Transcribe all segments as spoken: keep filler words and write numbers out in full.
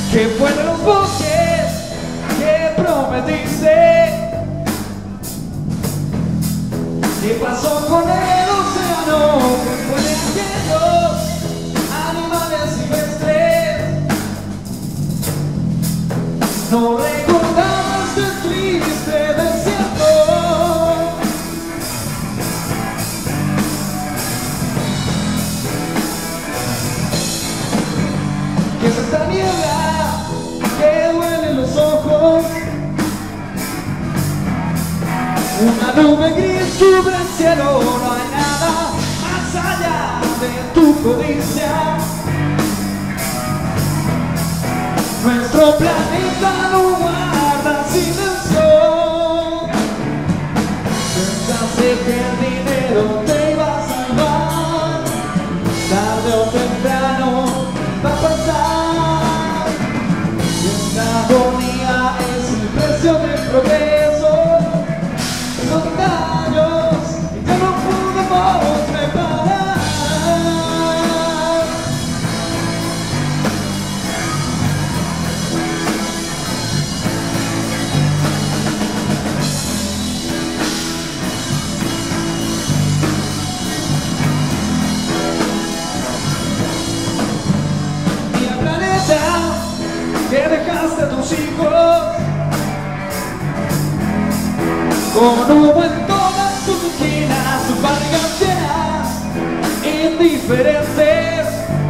¿Qué fue de los bosques que prometiste? ¿Qué pasó con el océano? ¿Qué fue de aquellos animales silvestres? No recordabas el triste desierto. ¿Qué es esta niebla que duele los ojos? Una nube gris cubre el cielo, no hay nada más allá de tu codicia. Nuestro planeta no guarda silencio. Pensaste que el dinero te iba a salvar, tarde o temprano va a pasar. Y esta agonía es el precio del progreso. Son daños que no podemos reparar. Y el planeta que dejaste a tus hijos con humo en todas sus esquinas, sus barrigas llenas, indiferentes.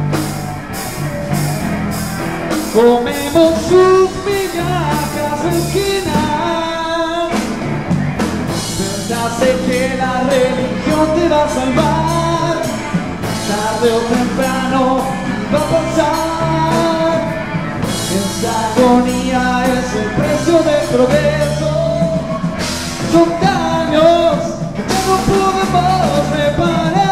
Comemos sus migajas mezquinas. Pensaste que la religión te va a salvar, tarde o temprano va a pasar. Esta agonía es el precio del progreso. Son daños que ya no podemos reparar.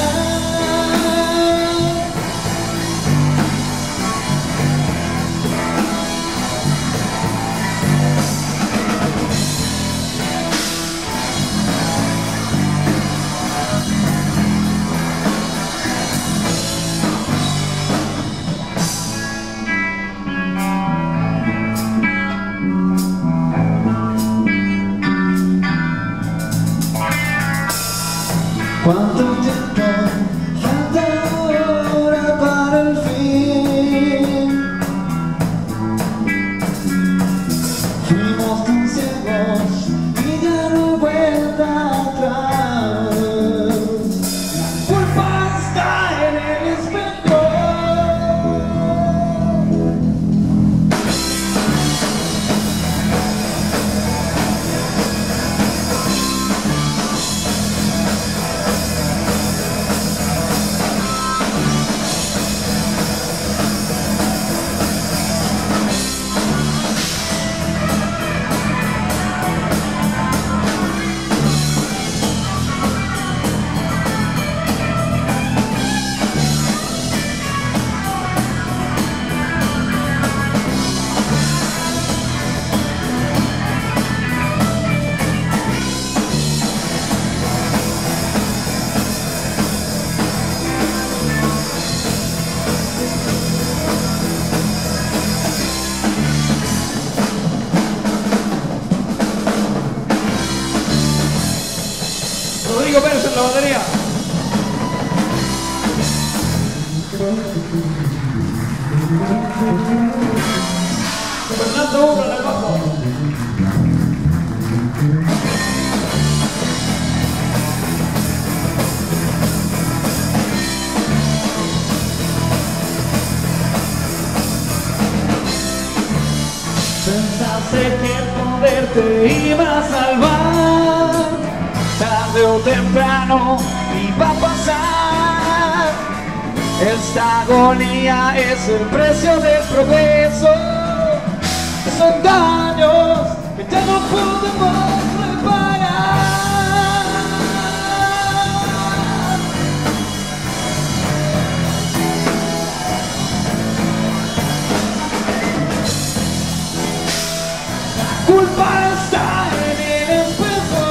¿Cuánto tiempo falta ahora para el fin? Fuimos tan ciegos y ya no hay vuelta atrás. La culpa está en el espejo. Rodrigo Pérez en la batería. Fernando Umbra en el bajo. Pensaste que el poder te iba a salvar, tarde o temprano iba a pasar. Esta agonía es el precio del progreso. Son daños que ya no podemos reparar. La culpa está en el espejo.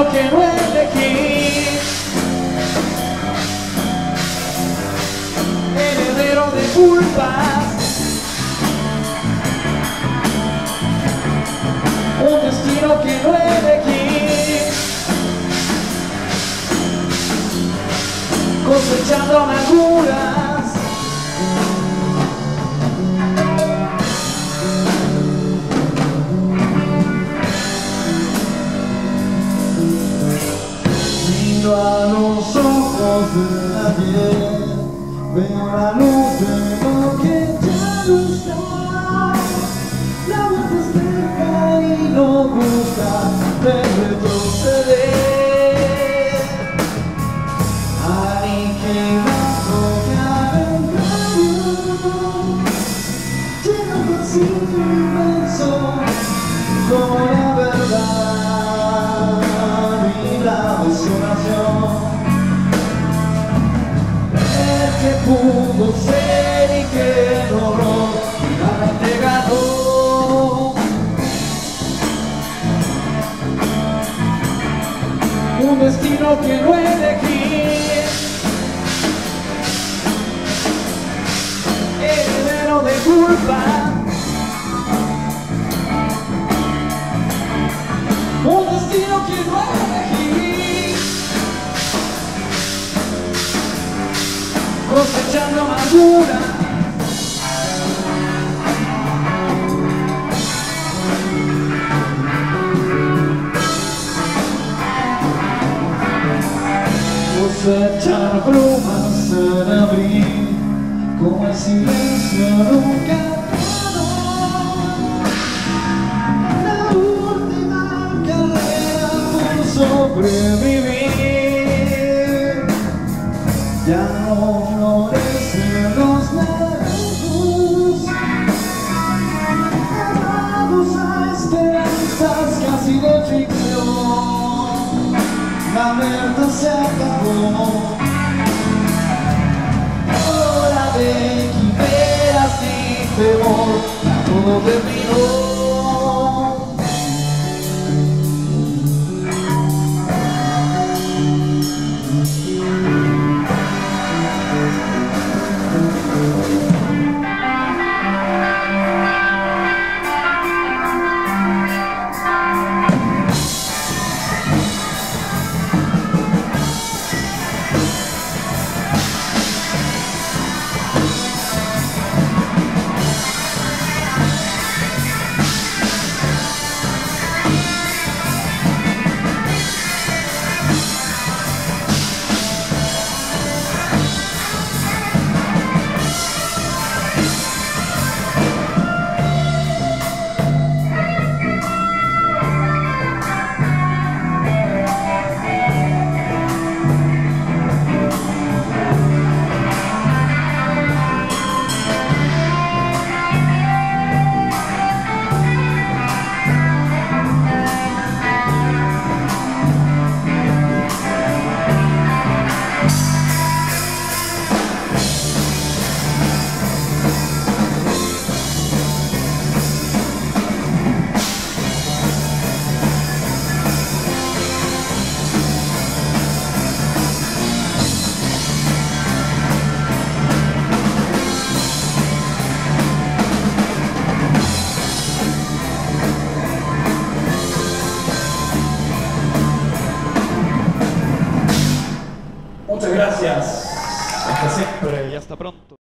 destino que no elegí, heredero de culpas, un destino que no elegí, cosechando amarguras. Miro a los ojos de la piel, veo la luz de lo que ya no está. La vuelta es cerca y no gusta de retroceder, aniquilando calendario, lleno de vacío inmenso como la verdad y la desolación. El que pudo ser y que logró finalmente ganó. Un destino que no elegí, heredero de culpa, un destino que no elegí, cosechando amargura. Cosechar plumas en abril, como el silencio nunca acabó. La última carrera por sobrevivir. Ya no florecen los naranjos, agarrados a esperanzas casi de ficción. La verdad se acabó, hora de quimeras y temor, todo terminó. Muchas gracias. Hasta siempre y hasta pronto.